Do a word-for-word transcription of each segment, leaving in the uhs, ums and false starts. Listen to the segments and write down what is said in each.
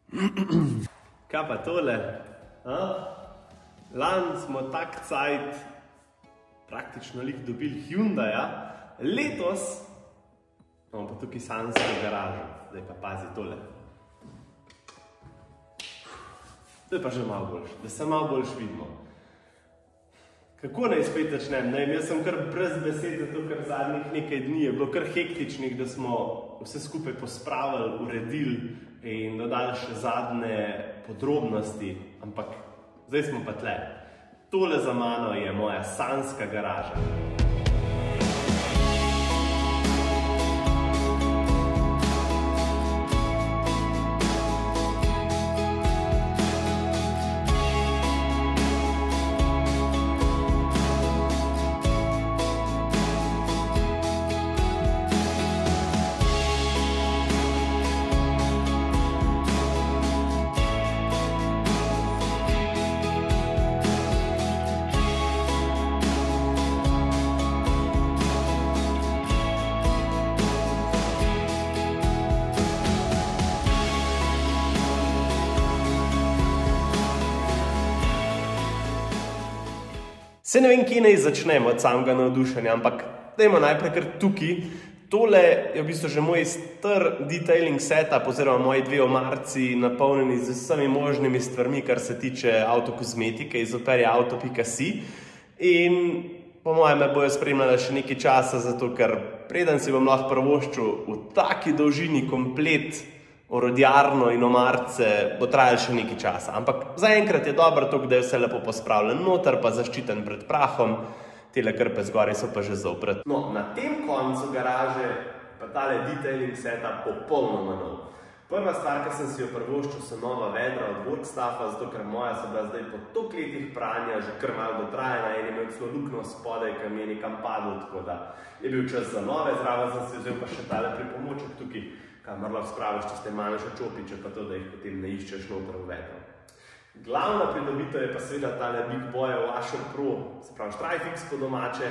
Kaj pa tole? Lani smo tak cajt praktično lih dobili Hyundaija, letos imamo pa tukaj sanjsko garažo. Zdaj pa pazi tole. To je pa že malo boljš, da se malo boljš vidimo. Kako naj spet začnem? Jaz sem kar brez besed, zato ker zadnjih nekaj dni je bilo kar hektičnih, da smo vse skupaj pospravili, uredili in dodali še zadnje podrobnosti, ampak zdaj smo pa tle. Tole za mano je moja sanjska garaža. Se ne vem, kje naj začnem od samega navdušenja, ampak dajmo najprej kar tukaj. Tole je v bistvu že moj star detailing setup oziroma moji dve omarci napolnjeni z vsemi možnimi stvarmi, kar se tiče avtokozmetike iz operja auto pika si. In po mojem me bojo spremljali še nekaj časa, zato ker preden si bom lahko privoščil v taki dolžini komplet orodjarno in omarce, bo trajalo še nekaj časa. Ampak zaenkrat je dobro to, da je vse lepo pospravljen noter, pa zaščiten pred prahom. Tele krpe zgoraj so pa že zopret. No, na tem koncu garaže pa tale detailing setup popolnoma nov. Prva stvar, ki sem si jo privoščil, so nova vedra od Workstaffa, zato ker moja so bila zdaj po toliko letih pranja že kar malo dotrajena in je imel celo luknjo spodaj, ki mi je nekam padlo, tako da je bil čas za nove. Zraven sem si vzel pa še tale pripomoček tukaj, kamor lahko spraviš, če ste manjše čopiče, pa to, da jih potem ne iščeš noter v vedro. Glavna pridobitev je pa seveda tale Big Boy Washer Pro, se pravi Strifix po domače.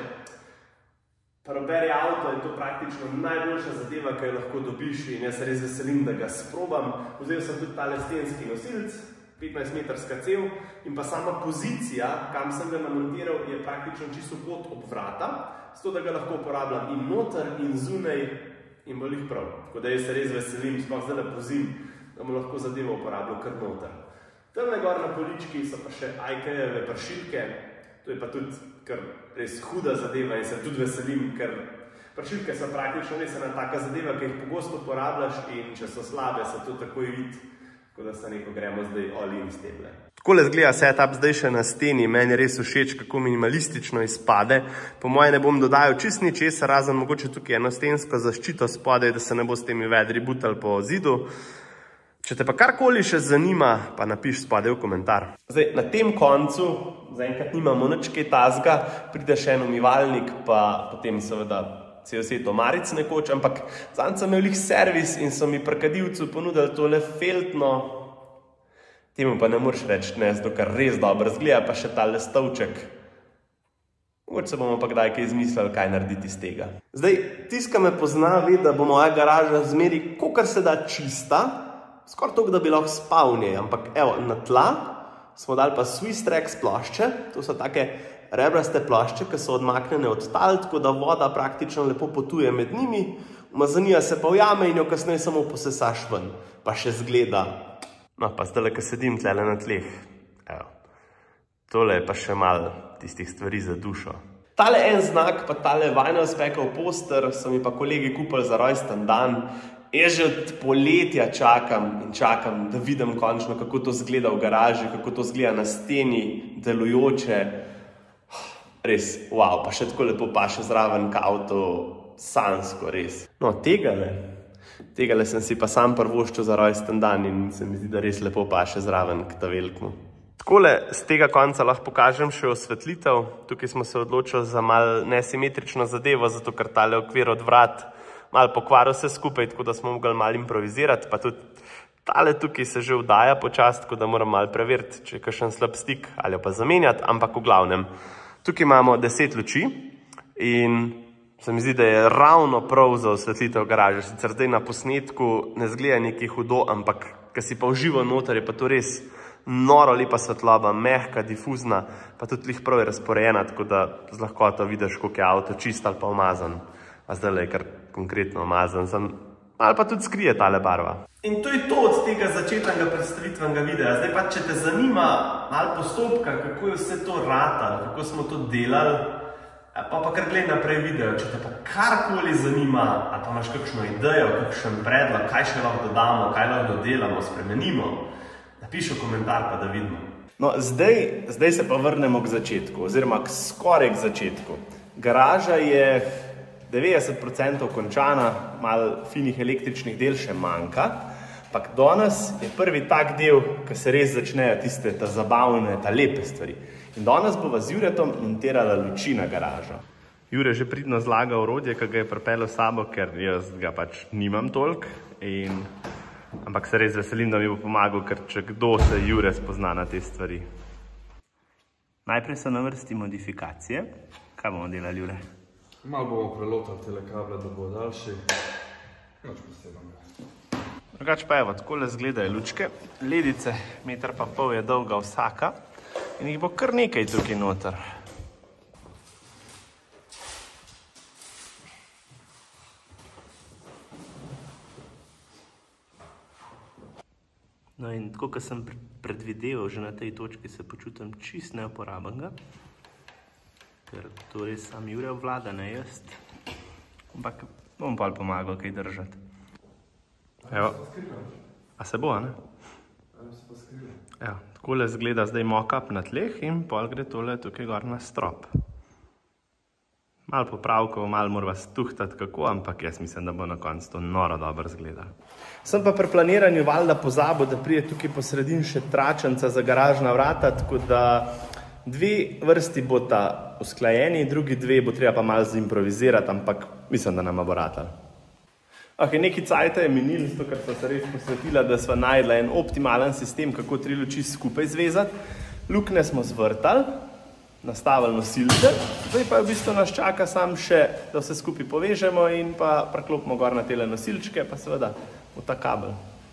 Pri operju auto je to praktično najboljša zadeva, ki jo lahko dobiš in jaz se res veselim, da ga sprobam. Vzel sem tudi tale stenski nosilc, petnajst metrska cev in pa sama pozicija, kam sem ga namontiral, je praktično čisto kot ob vrata, zato da ga lahko uporabljam in noter in zunaj in bo lih prav. Tako da jaz se res veselim, sploh zdaj pozim, da mu lahko zadevo uporabljal kar noter. Tamle gor na polički so pa še IKEA-jeve pršilke, to je pa tudi kar res huda zadeva in se tudi veselim, ker pršilke so praktično res ena taka zadeva, ki jih pogosto uporabljaš in če so slabe, se to takoj vidi, tako da se neko gremo zdaj all in s temle. Takole zgleda setup zdaj še na steni, meni res všeč, kako minimalistično izpade. Po moje ne bom dodajal čist ničesar, razen mogoče tukaj eno stensko zaščito spodaj, da se ne bo s temi vedri butali po zidu. Če te pa karkoli še zanima, pa napiš spodaj v komentar. Zdaj, na tem koncu, zaenkrat nimamo nič kaj tazga, pride še en umivalnik, pa potem seveda cel set omaric nekoč, ampak zanj sem imel lih servis in so mi pri kadilcu ponudili tole feltno. Temu pa ne moreš reči ne, zato ker res dobro zgleda, pa še tale stolček. Mogoče se bomo pa kdaj kaj izmislili, kaj narediti iz tega. Zdaj, tisti, ki me pozna, ve, da bo moja garaža zmeri kakor se da čista, skoraj toliko, da bi lahko spal v njej, ampak evo, na tla smo dali pa Swisstrax plošče, to so take rebraste plošče, ki so odmaknjene od tal, tako da voda praktično lepo potuje med njimi, umazanija se pa ujame in jo kasneje samo posesaš ven, pa še zgleda. No, pa zdaj, ko sedim tlele na tleh, evo, tole je pa še malo tistih stvari za dušo. Tale en znak, pa tale vinyl speckle poster, so mi pa kolegi kupili za rojsten dan. Jaz že od poletja čakam in čakam, da vidim končno, kako to zgleda v garaži, kako to zgleda na steni, delujoče. Res, wow, pa še tako lepo paše zraven k avto, sanjsko, res. No, tegale. Tegale sem si pa sam privoščil za rojsten dan in se mi zdi, da res lepo paše zraven k ta velikmu. Takole z tega konca lahko pokažem še osvetlitev. Tukaj smo se odločili za malo nesimetrično zadevo, zato ker tale okvir od vrat malo pokvaril vse skupaj, tako da smo mogli malo improvizirati, pa tudi tale tukaj se že vdaja počasi, tako da moram malo preveriti, če je kakšen slab stik ali pa zamenjati, ampak v glavnem. Tukaj imamo deset luči in se mi zdi, da je ravno prav za osvetlitev garaže. Sicer zdaj na posnetku ne zgleda nekaj hudo, ampak ko si pa užival noter, je pa to res noro lepa svetloba, mehka, difuzna, pa tudi lih prav je razporejena, tako da z lahkoto vidiš, koliko je avto čist ali pa umazan. A zdaj je kar konkretno umazan, sem, ali pa tudi skrije tale barva. In to je to od tega začetnega predstavitvenega videa. Zdaj pa, če te zanima malo postopka, kako je vse to ratalo, kako smo to delali, pa pa kar gledaj naprej video. Če te pa karkoli zanima, ali pa imaš kakšno idejo, kakšen predlog, kaj še lahko dodamo, kaj lahko dodelamo, spremenimo, napiši v komentar, pa da vidimo. No, zdaj, zdaj se pa vrnemo k začetku, oziroma k skoraj k začetku. Garaža je devetdeset procentov končana, malo finih električnih del še manjka, ampak danes je prvi tak del, ko se res začnejo tiste ta zabavne, ta lepe stvari. In danes bova z Juretom montirala luči na garažo. Jure že pridno zlaga orodje, ki ga je pripeljal s sabo, ker jaz ga pač nimam toliko, in ampak se res veselim, da mi bo pomagal, ker če kdo se Jure spozna na te stvari. Najprej so na vrsti modifikacije. Kaj bomo delali, Jure? Malo bomo prelotali tele kable, da bo daljši. Nič posebnega. Drugač pa evo, takole izgledajo lučke. Ledice, meter pa pol je dolga vsaka in jih bo kar nekaj tukaj noter. No in tako, kot sem predvideval, že na tej točki se počutim čist neuporabenega, ker to res sam Jure obvlada, ne jaz. Ampak bom pa pomagal kaj držati. Evo. A se bo, a ne? Evo, takole izgleda zdaj mock-up na tleh in pol gre tole tukaj gor na strop. Malo popravkov, malo morava stuhtati kako, ampak jaz mislim, da bo na koncu to noro dobro izgledalo. Sem pa pri planiranju valjda pozabil, da prije tukaj po sredini še tračenca za garažna vrata, tako da dve vrsti bosta usklajeni, drugi dve bo treba pa malo zimprovizirati, ampak mislim, da nama bo ratalo. Ok, neki cajta je minil, zato ker sva se res posvetila, da sva najdla en optimalen sistem, kako tri luči skupaj zvezati. Luknje smo zvrtali, nastavili nosilce, zdaj pa v bistvu nas čaka sam še, da vse skupaj povežemo in pa preklopimo gor na tele nosilčke, pa seveda v ta kabel.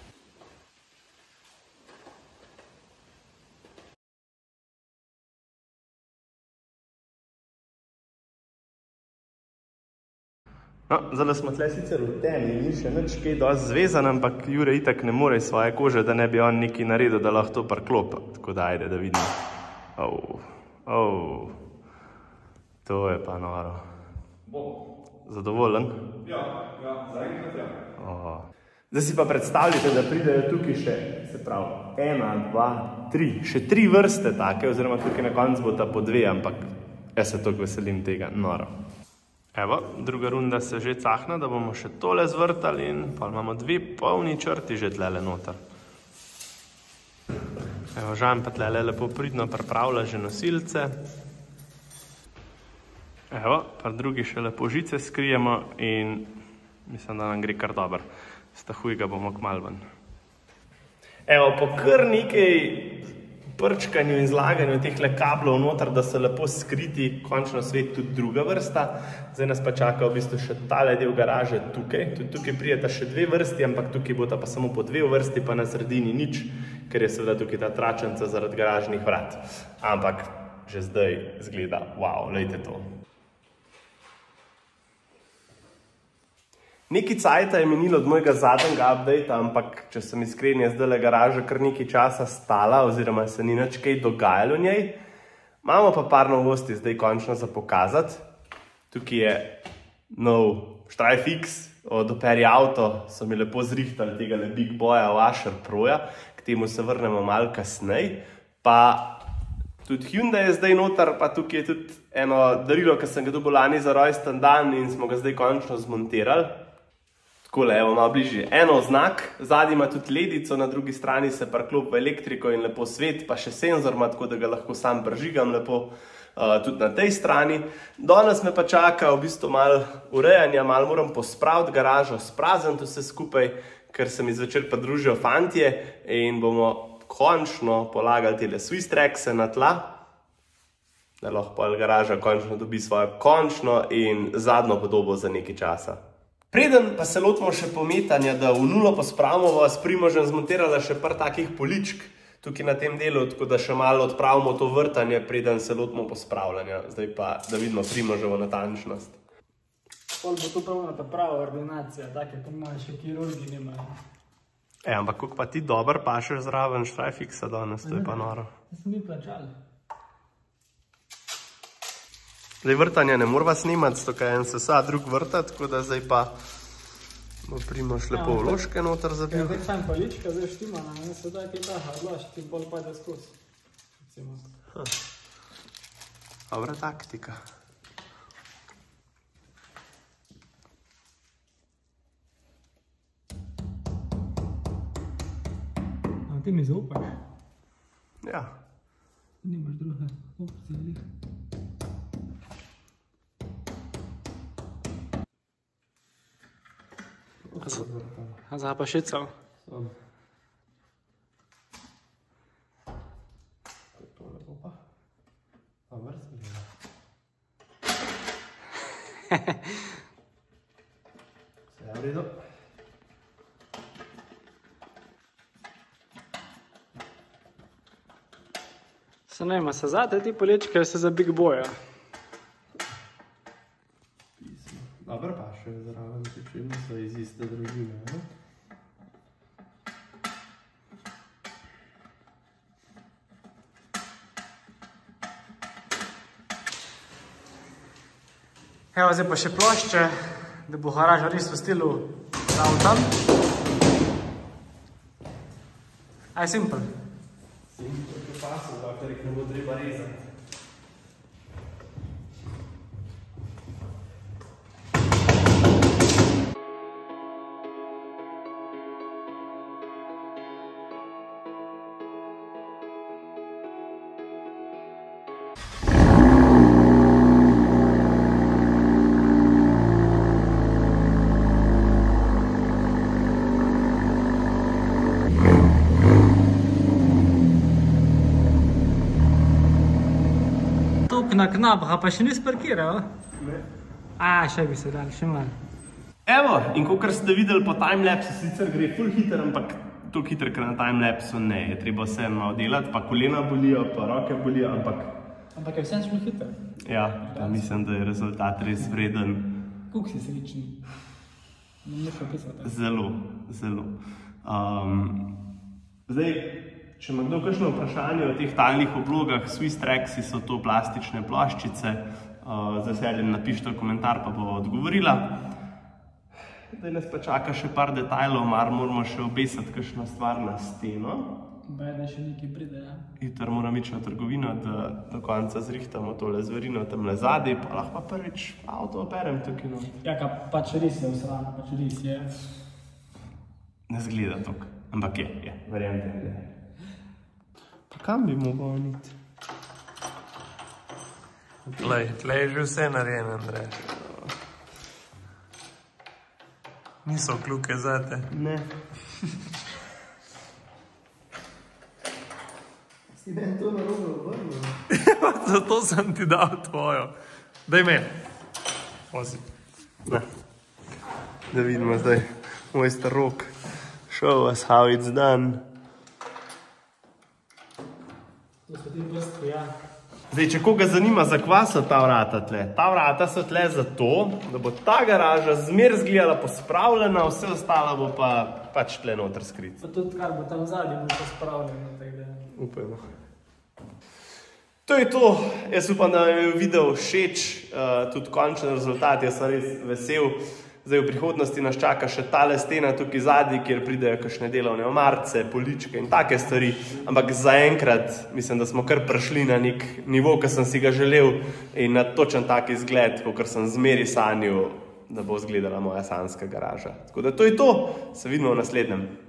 No, zdaj smo tle sicer v temi, ni še nič kaj dosti zvezan, ampak Jure itak ne more iz svoje kože, da ne bi on nekaj naredil, da lahko to priklopa. Tako da ajde, da vidimo. Oh, oh, to je pa noro. Zadovoljen? Ja, ja, zaenkrat ja. Oh. Zdaj si pa predstavljate, da pridejo tukaj še, se pravi, ena, dva, tri, še tri vrste take, oziroma tukaj na koncu bo ta po dve, ampak jaz se toliko veselim tega, noro. Evo, druga runda se že cahna, da bomo še tole zvrtali in pa imamo dve polni črti že tlele noter. Evo, Žan pa tlele lepo pridno pripravlja že nosilce. Evo, pa drugi še lepo žice skrijemo in mislim, da nam gre kar dober. Stahuj ga bomo kmalu ven. Evo, po kar nekaj prčkanju in zlaganju tehle kablov noter, da so lepo skriti, končno svet tudi druga vrsta. Zdaj nas pa čaka v bistvu še tale del garaže tukaj. Tudi tukaj prijeta še dve vrsti, ampak tukaj bo ta pa samo po dve vrsti, pa na sredini nič, ker je seveda tukaj ta tračenca zaradi garažnih vrat. Ampak že zdaj zgleda, wow, lejte to. Neki cajta je minilo od mojega zadnjega updata, ampak če sem iskren, je zdaj garaža kar nekaj časa stala, oziroma se ni nič kaj dogajalo v njej. Imamo pa par novosti zdaj končno za pokazati. Tukaj je nov Strife X od Operi Auto, so mi lepo zrihtali tega Big Boya Washer Proja, k temu se vrnemo malo kasneje. Pa tudi Hyundai je zdaj noter, pa tukaj je tudi eno darilo, ki sem ga dobil lani za rojsten dan in smo ga zdaj končno zmontirali. Takole, evo, malo bližje. Eno oznak, zadnji ima tudi ledico, na drugi strani se priklop v elektriko in lepo svet, pa še senzor ima, tako da ga lahko sam prižigam lepo uh, tudi na tej strani. Danes me pa čaka v bistvu malo urejanja, malo moram pospraviti garažo, sprazniti vse skupaj, ker se mi zvečer pa družijo fantje in bomo končno polagali tele Swiss Trackse na tla, da lahko garaža končno dobi svojo končno in zadnjo podobo za nekaj časa. Preden pa se lotimo še pometanja, da v nulo pospravimo, s Primožem zmontirala še par takih poličk tukaj na tem delu, tako da še malo odpravimo to vrtanje, preden se lotimo pospravljanja. Zdaj pa, da vidimo Primoževo natančnost. Pol bo to pravna ta prava ordinacija, take pa imajo še kirurgi nimajo. E, ampak kako pa ti dober pašeš zraven Štrajfiksa danes, to je pa noro. To smo mi plačali. Zdaj vrtanja ne morava snimati, zato kaj en sesa, drug vrta, tako da zdaj pa bo Primož lepo vložke noter zabil. Ja, zdaj sam palička, zdaj štimana, ne se daj kaj daha odložiti in pol pade skozi. Dobra taktika. A ti mi zaupaš? Ja. Nimaš druge opcije, lih. A zdaj pa šical? Sam. To lepo pa. A vrsti gleda. Vse je v redu. Se ne ima, se zate ti poličke, se za big boja. Dobar pa še zraven, če niso iz iste družine, ne? Evo zdaj pa še plošče, da bo garaža res v stilu Downtown. Aj simple. Simple prepasov, doktor jih ne bo treba rezati. Na knap, a pa še nisi parkiral? Ne. A, še bi se dal, še malo. Evo, in kakor ste videli po timelapsu, sicer gre ful hiter, ampak toliko hiter, ker na timelapsu ne. Je treba vse malo delati, pa kolena bolijo, pa roke bolijo, ampak... Ampak je vsem šlo hiter. Ja, pa mislim, da je rezultat res vreden. Kuk si srečni? Ne moraš opisati. Zelo, zelo. Um, zdaj, če ima kdo kakšno vprašanje o teh talnih oblogah, Swiss Traxi so to plastične ploščice, uh, z veseljem napišite komentar, pa bo odgovorila. Zdaj nas pa čaka še par detajlov, mar moramo še obesati kakšno stvar na steno. Baj, da še nekaj pride, ja. Hitro moram ići na trgovino, da do konca zrihtamo tole zverino tamle zadaj, pa lahko pa prvič avto operem tukaj not. Ja, ka pač res je vsran, pač res je. Ne zgleda tok, ampak je, je, verjamem, da je. Pa kam bi mogel niti? Tlej, tlej je že vse narejeno, Andrej. Niso kljuke zate. Ne. Si meni to narobe obrnil? Zato sem ti dal tvojo. Daj me. Ozi. Ne. Da vidimo zdaj moj star rok. Show us how it's done. To so ti prstki, ja. Zdaj, če koga zanima, za kva so ta vrata tle? Ta vrata so tle zato, da bo ta garaža zmer zgledala pospravljena, vse ostalo bo pa pač tle noter skrit. Pa tudi kar bo tam zadnji bo pospravljeno, tako da... Upajmo. To je to. Jaz upam, da vam je video všeč, uh, tudi končen rezultat, jaz sem res vesel. Zdaj v prihodnosti nas čaka še tale stena tukaj zadnji, kjer pridejo kakšne delovne omarce, poličke in take stvari. Ampak zaenkrat mislim, da smo kar prišli na nek nivo, ki sem si ga želel in na točen tak izgled, kakor sem zmeri sanjal, da bo izgledala moja sanjska garaža. Tako da to je to. Se vidimo v naslednjem.